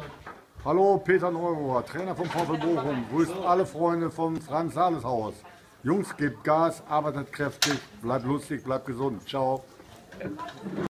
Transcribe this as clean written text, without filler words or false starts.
Hallo, Peter Neurohr, Trainer vom VfL Bochum. Grüßt alle Freunde vom Franz-Sales-Haus. Jungs, gebt Gas, arbeitet kräftig, bleibt lustig, bleibt gesund. Ciao.